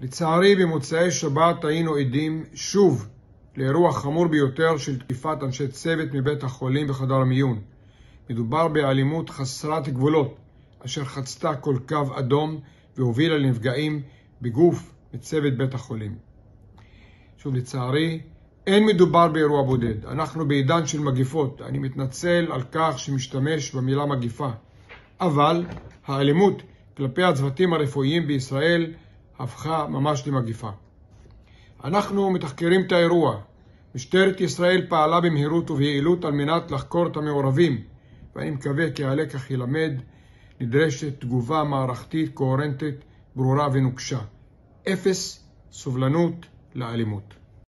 לצערי, במוצאי שבת היינו עדים שוב לאירוע חמור ביותר של תקיפת אנשי צוות מבית החולים בחדר המיון. מדובר באלימות חסרת גבולות, אשר חצתה כל קו אדום והובילה לנפגעים בגוף מצוות בית החולים. שוב, לצערי, אין מדובר באירוע בודד. אנחנו בעידן של מגיפות. אני מתנצל על כך שמשתמש במילה מגיפה. אבל האלימות כלפי הצוותים הרפואיים בישראל הפכה ממש למגיפה. אנחנו מתחקרים את האירוע. משטרת ישראל פעלה במהירות וביעילות על מנת לחקור את המעורבים, ואני מקווה כי הלקח ילמד. נדרשת תגובה מערכתית, קוהרנטית, ברורה ונוקשה. אפס סובלנות לאלימות.